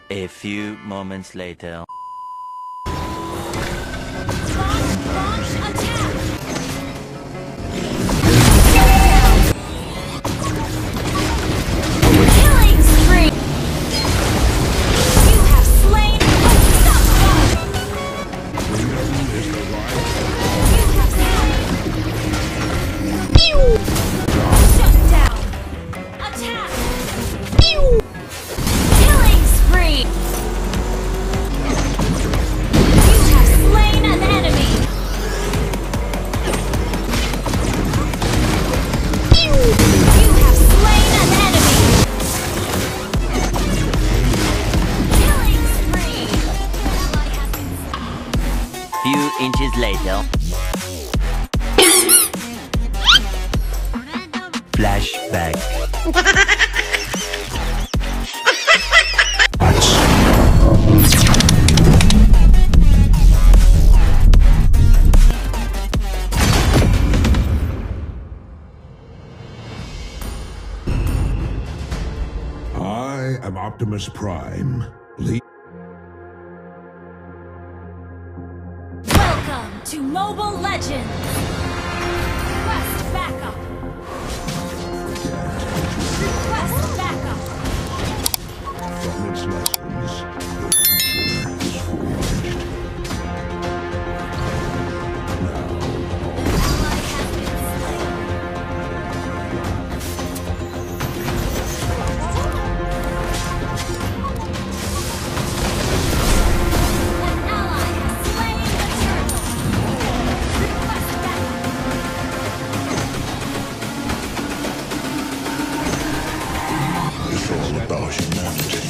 A few moments later. Launch attack! Killing spree! You have slain unstoppable! You have slain. Shut down! Attack! Killing spree! You have slain an enemy! You have slain an enemy! Killing spree! Few inches later. Flashback. I am Optimus Prime. Welcome to Mobile Legends! Request backup! Request backup! From its lessons, the future is forged. Ally has been slain. An ally has slain the turtle. Request backup. It's all about humanity.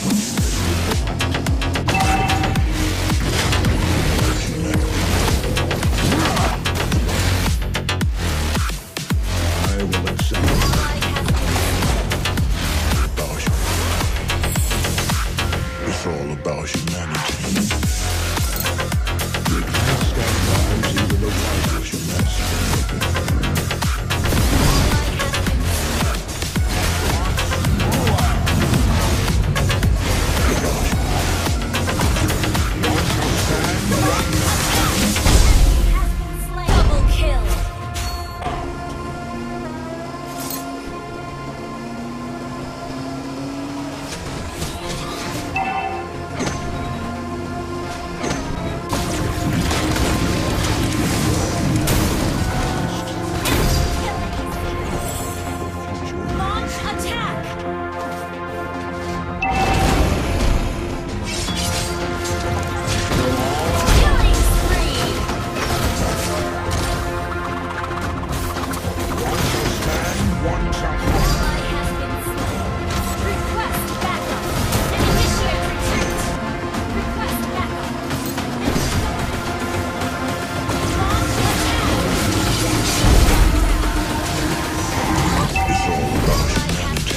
I will accept Ally has about you. It's all about humanity. You can't stand by and see the light of humanity. slain. Double kill. Launch attack. Killing spree. One shall Ally has been slain. Request backup. Initiate retreat. Request backup. Launch attack. It's all about humanity.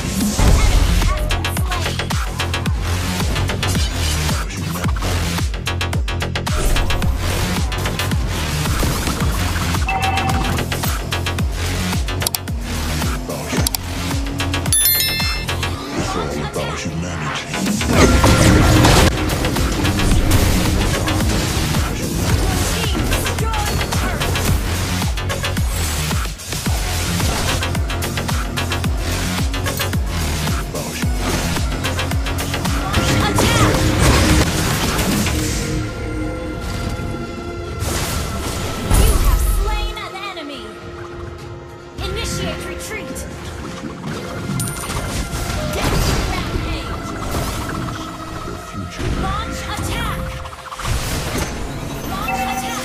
It's all about humanity. You have slain an enemy. Initiate retreat. Rampage. Launch attack. Launch attack.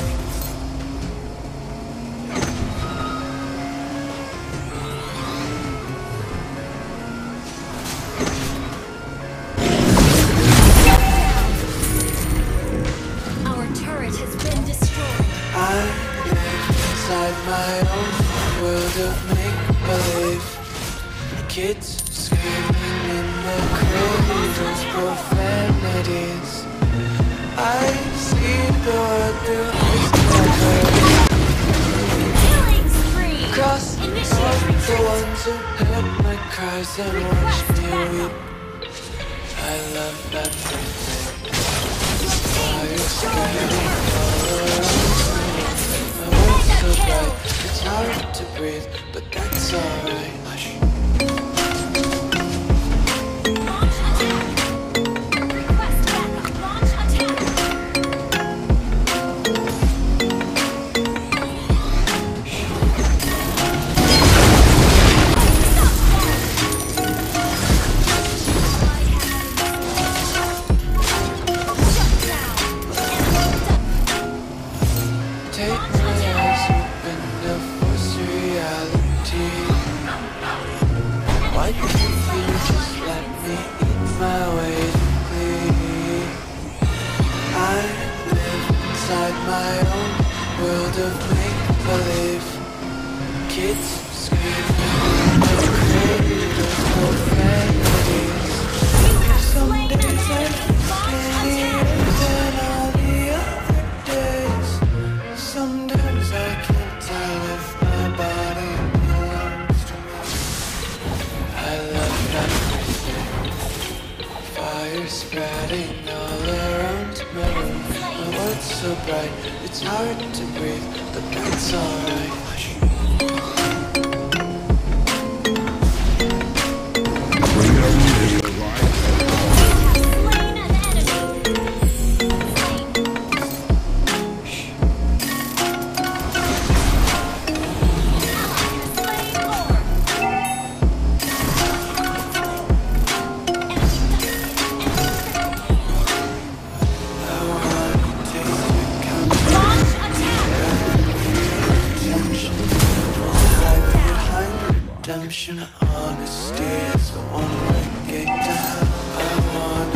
Our turret has been destroyed. I live inside my own world of make-believe. Kids screaming in the cradles, profanities. I see the world through his cover. Killing spree. Cross Initiate the retreat. ones who heard my cries and watched me weep. I love everything. Fire spreading all around. My world's so bright, it's hard to breathe, but that's alright. Hush. Launch attack. Request backup. Launch attack. Take my eyes open to force reality. Why can't you just let me eat my way clean? I live inside my own world of make-believe. Kids screaming in the cradles, profanities. Some days I'm skinnier than all the other days. Sometimes I can't tell if my body belongs to me. I love everything. Fire spreading all around my room. My world's so bright, it's hard to breathe, but that's alright. Slain an enemy. I wanna taste your count Launch attack. redemption. Hide behind redemption. Honesty is the one way get down. I wanna